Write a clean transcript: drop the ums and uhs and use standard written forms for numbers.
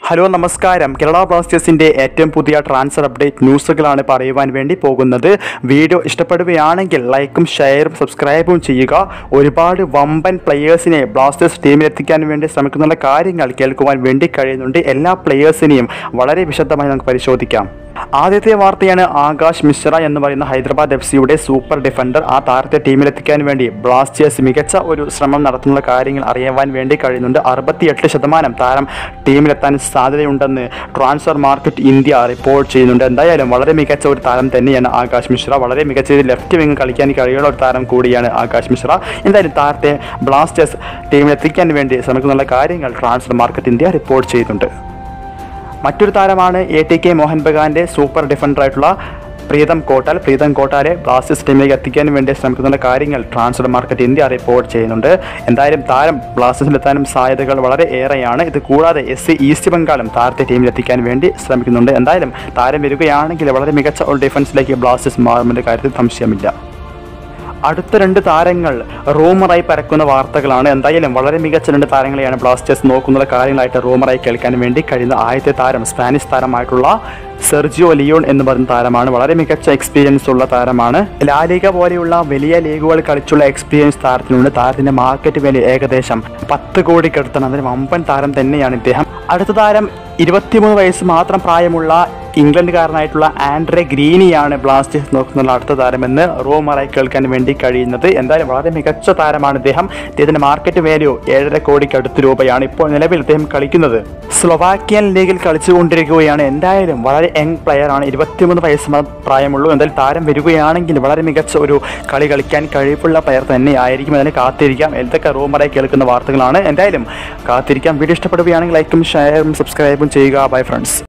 Hello നമസ്കാരം. കേരള ബ്ലാസ്റ്റേഴ്സിൻ്റെ ഏറ്റവും പുതിയ ട്രാൻസ്ഫർ അപ്ഡേറ്റ് ന്യൂസുകളാണ് പറയുവാൻ വേണ്ടി പോകുന്നത്. വീഡിയോ ഇഷ്ടപ്പെടുകയാണെങ്കിൽ ലൈക്കും ഷെയറും സബ്സ്ക്രൈബും ചെയ്യുക. ഒരുപാട് വമ്പൻ പ്ലെയേഴ്സിനെ ബ്ലാസ്റ്റേഴ്സ് ടീമിലെത്തിക്കാൻ വേണ്ടി ശ്രമിക്കുന്ന കാര്യങ്ങൾ കേൾക്കുവാൻ വേണ്ടി കഴിയുന്നുണ്ട്. എല്ലാ പ്ലെയേഴ്സിനെയും വളരെ വിശദമായി നമുക്ക് പരിശോധിക്കാം. ആദ്യത്തെ വാർത്തയാണ് ആകാശ് മിശ്ര എന്ന് പറയുന്ന ഹൈദരാബാദ് FC-യുടെ സൂപ്പർ ഡിഫൻഡർ. ആ താരത്തെ ടീമിലെത്തിക്കാൻ വേണ്ടി ബ്ലാസ്റ്റേഴ്സ് മികച്ച ഒരു ശ്രമം നടത്തുന്ന കാര്യങ്ങൾ അറിയാൻ വേണ്ടി കഴിയുന്നുണ്ട്. 68% താരം ടീമിലെത്താൻ സാധ്യതയുണ്ടെന്ന് ട്രാൻസ്ഫർ മാർക്കറ്റ് ഇന്ത്യ റിപ്പോർട്ട് ചെയ്യുന്നുണ്ട്. എന്തായാലും വളരെ മികച്ച ഒരു താരം തന്നെയാണ് ആകാശ് മിശ്ര. വളരെ മികച്ച ലെഫ്റ്റ് വിങ് കളിക്കാൻ കഴിയുന്ന ഒരു താരം കൂടിയാണ് ആകാശ് മിശ്ര. എന്തായാലും താരത്തെ ബ്ലാസ്റ്റേഴ്സ് ടീമിലെത്തിക്കാൻ വേണ്ടി ശ്രമിക്കുന്ന കാര്യങ്ങൾ ട്രാൻസ്ഫർ മാർക്കറ്റ് ഇന്ത്യ റിപ്പോർട്ട് ചെയ്യുന്നുണ്ട്. മറ്റൊരു താരമാണ് ATK മോഹൻ ബഗാന്റെ സൂപ്പർ ഡിഫൻഡറായിട്ടുള്ള പ്രീതം കോട്ടാലെ ബ്ലാസ്റ്റേഴ്സ് ടീമിലേക്ക് എത്തിക്കാൻ വേണ്ടി ശ്രമിക്കുന്ന കാര്യങ്ങൾ ട്രാൻസ്ഫർ മാർക്കറ്റ് ഇന്ത്യ റിപ്പോർട്ട് ചെയ്യുന്നുണ്ട്. എന്തായാലും താരം ബ്ലാസ്റ്റേഴ്സിലെത്താനും സാധ്യതകൾ വളരെ ഏറെയാണ്. ഇത് കൂടാതെ SC ഈസ്റ്റ് ബംഗാളും താരത്തെ ടീമിലെത്തിക്കാൻ വേണ്ടി ശ്രമിക്കുന്നുണ്ട്. എന്തായാലും താരം വരികയാണെങ്കിൽ വളരെ മികച്ച ഒരു ഡിഫൻസിലേക്ക് ബ്ലാസ്റ്റേഴ്സ് മാറുമെന്ന കാര്യത്തിൽ സംശയമില്ല. അടുത്ത 2 താരങ്ങൾ റൂമറായി പരക്കുന്ന വാർത്തകളാണ്. എന്തായാലും വളരെ മികച്ച 2 താരങ്ങളെയാണ് ബ്ലാസ്റ്റേഴ്സ് നോക്കുന്ന കാര്യങ്ങളായിട്ട് റൂമറായി കേൾക്കാൻ വേണ്ടി കഴിയുന്ന ആദ്യത്തെ താരം സ്പാനിഷ് താരമായിട്ടുള്ള സെർജിയോ ലിയോൺ എന്ന് പറയുന്ന താരമാണ്. വളരെ മികച്ച എക്സ്പീരിയൻസ് ഉള്ള താരമാണ്. ലാലിഗ പോലെയുള്ള വലിയ ലീഗുകൾ കളിച്ചുള്ള എക്സ്പീരിയൻസ് താരത്തിനുണ്ട്. താരത്തിൻ്റെ മാർക്കറ്റ് വാല്യൂ ഏകദേശം 10 കോടിക്കടുത്താണ്. അതിന് വമ്പൻ താരം തന്നെയാണ് ഇദ്ദേഹം. അടുത്ത താരം 23 വയസ്സ് മാത്രം പ്രായമുള്ള ഇംഗ്ലണ്ടുകാരനായിട്ടുള്ള ആൻഡ്രെ ഗ്രീനിയാണ് ബ്ലാസ്റ്റേഴ്സ് നോക്കുന്ന അടുത്ത താരമെന്ന് റൂമറായി കേൾക്കാൻ വേണ്ടി കഴിയുന്നത്. എന്തായാലും വളരെ മികച്ച താരമാണ് ഇദ്ദേഹം. ഇദ്ദേഹത്തിൻ്റെ മാർക്കറ്റ് വാല്യൂ 7.5 കോടിക്കടുത്ത് രൂപയാണ്. ഇപ്പോൾ നിലവിൽ ഇദ്ദേഹം കളിക്കുന്നത് സ്ലൊവാക്യൻ ലീഗിൽ കളിച്ചുകൊണ്ടിരിക്കുകയാണ്. എന്തായാലും വളരെ യങ് പ്ലെയർ ആണ്. 23 വയസ്സ് പ്രായമുള്ളൂ. എന്തായാലും താരം വരികയാണെങ്കിൽ വളരെ മികച്ച ഒരു കളി കളിക്കാൻ കഴിവുള്ള പ്ലെയർ തന്നെ ആയിരിക്കും. അതിനെ കാത്തിരിക്കാം. എന്തൊക്കെ റൂമറായി കേൾക്കുന്ന വാർത്തകളാണ്. എന്തായാലും കാത്തിരിക്കാം. വീഡിയോ ഇഷ്ടപ്പെടുകയാണെങ്കിൽ ലൈക്കും ഷെയറും സബ്സ്ക്രൈബും ചെയ്യുക. Bye friends.